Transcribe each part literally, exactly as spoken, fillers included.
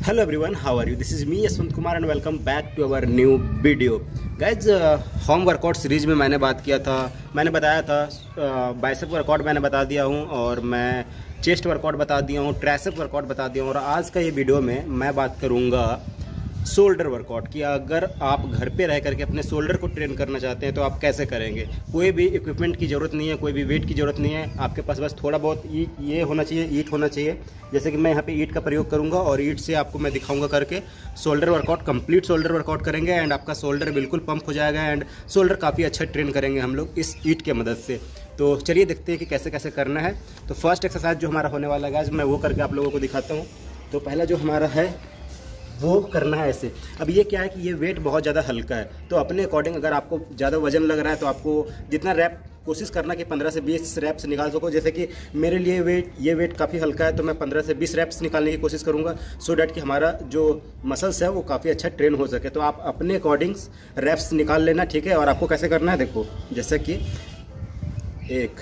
Hello everyone, how are you? This is me Yashwant Kumar and welcome back to our new video. Guys, home workout series में मैंने बात किया था, मैंने बताया था बाइसेप वर्कआउट मैंने बता दिया हूँ, और मैं चेस्ट वर्कआउट बता दिया हूँ, ट्राइसेप वर्कआउट बता दिया हूँ। और आज का ये वीडियो में मैं बात करूँगा शोल्डर वर्कआउट की। अगर आप घर पे रह करके अपने शोल्डर को ट्रेन करना चाहते हैं तो आप कैसे करेंगे। कोई भी इक्विपमेंट की ज़रूरत नहीं है, कोई भी वेट की ज़रूरत नहीं है, आपके पास बस थोड़ा बहुत ये होना चाहिए, ईट होना चाहिए। जैसे कि मैं यहाँ पे ईट का प्रयोग करूँगा और ईट से आपको मैं दिखाऊंगा करके shoulder workout, complete shoulder workout करेंगे एंड आपका शोल्डर बिल्कुल पंप हो जाएगा एंड शोल्डर काफ़ी अच्छा ट्रेन करेंगे हम लोग इस ईट के मदद से। तो चलिए देखते हैं कि कैसे कैसे करना है। तो फर्स्ट एक्सरसाइज जो हमारा होने वाला है, मैं वो करके आप लोगों को दिखाता हूँ। तो पहला जो हमारा है वो करना है ऐसे। अब ये क्या है कि ये वेट बहुत ज़्यादा हल्का है, तो अपने अकॉर्डिंग अगर आपको ज़्यादा वजन लग रहा है तो आपको जितना रैप कोशिश करना कि पंद्रह से बीस रैप्स निकाल सको। जैसे कि मेरे लिए वेट ये वेट काफ़ी हल्का है, तो मैं पंद्रह से बीस रैप्स निकालने की कोशिश करूँगा, सो डैट कि हमारा जो मसल्स है वो काफ़ी अच्छा ट्रेन हो सके। तो आप अपने अकॉर्डिंग्स रैप्स निकाल लेना, ठीक है। और आपको कैसे करना है देखो, जैसे कि एक,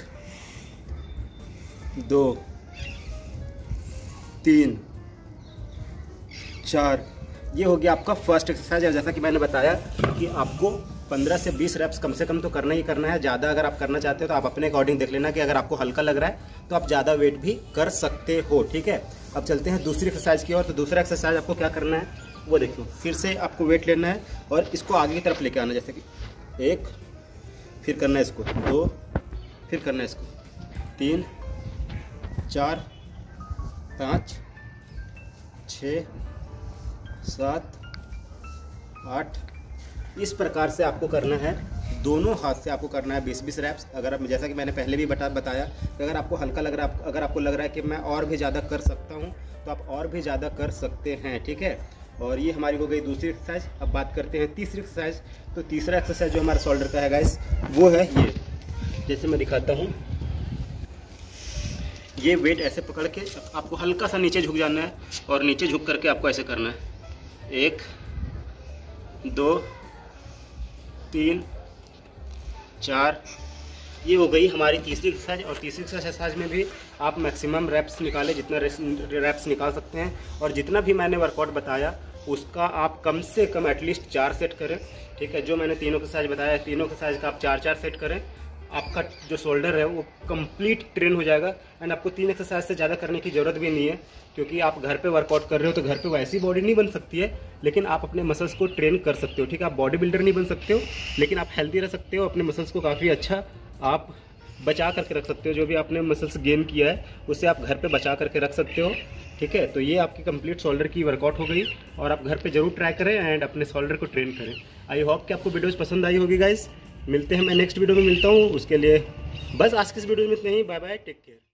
दो, तीन, चार, ये हो गया आपका फर्स्ट एक्सरसाइज। जैसा कि मैंने बताया कि आपको पंद्रह से बीस रैप्स कम से कम तो करना ही करना है। ज़्यादा अगर आप करना चाहते हो तो आप अपने अकॉर्डिंग देख लेना कि अगर आपको हल्का लग रहा है तो आप ज़्यादा वेट भी कर सकते हो, ठीक है। अब चलते हैं दूसरी एक्सरसाइज की ओर। तो दूसरा एक्सरसाइज आपको क्या करना है वो देखो। फिर से आपको वेट लेना है और इसको आगे की तरफ लेके आना, जैसे कि एक, फिर करना है इसको दो, फिर करना है इसको तीन, चार, पाँच, छः, सात, आठ, इस प्रकार से आपको करना है। दोनों हाथ से आपको करना है बीस बीस रैप्स। अगर आप, जैसा कि मैंने पहले भी बता बताया कि अगर आपको हल्का लग रहा है, अगर आपको लग रहा है कि मैं और भी ज़्यादा कर सकता हूँ तो आप और भी ज़्यादा कर सकते हैं, ठीक है। और ये हमारी हो गई दूसरी एक्सरसाइज। अब बात करते हैं तीसरी एक्सरसाइज। तो तीसरा एक्सरसाइज जो हमारा शोल्डर का है गाइस, वो है ये। जैसे मैं दिखाता हूँ, ये वेट ऐसे पकड़ के आपको हल्का सा नीचे झुक जाना है और नीचे झुक करके आपको ऐसे करना है। एक, दो, तीन, चार, ये हो गई हमारी तीसरी एक्सरसाइज। और तीसरी एक्सरसाइज में भी आप मैक्सिमम रैप्स निकालें, जितना रैप्स निकाल सकते हैं। और जितना भी मैंने वर्कआउट बताया उसका आप कम से कम एटलीस्ट चार सेट करें, ठीक है। जो मैंने तीनों एक्सरसाइज बताया, तीनों एक्सरसाइज का आप चार चार सेट करें, आपका जो शोल्डर है वो कंप्लीट ट्रेन हो जाएगा। एंड आपको तीन एक्सरसाइज से ज़्यादा करने की ज़रूरत भी नहीं है, क्योंकि आप घर पे वर्कआउट कर रहे हो तो घर पे वैसी बॉडी नहीं बन सकती है, लेकिन आप अपने मसल्स को ट्रेन कर सकते हो, ठीक है। आप बॉडी बिल्डर नहीं बन सकते हो, लेकिन आप हेल्दी रह सकते हो, अपने मसल्स को काफ़ी अच्छा आप बचा करके रख सकते हो। जो भी आपने मसल्स गेन किया है उसे आप घर पे बचा करके रख सकते हो, ठीक है। तो ये आपकी कंप्लीट शोल्डर की वर्कआउट हो गई, और आप घर पे जरूर ट्राई करें एंड अपने शोल्डर को ट्रेन करें। आई होप कि आपको वीडियोज़ पसंद आई होगी गाइस। मिलते हैं, मैं नेक्स्ट वीडियो में मिलता हूँ। उसके लिए बस आज की इस वीडियो में इतना ही। Bye bye, take care.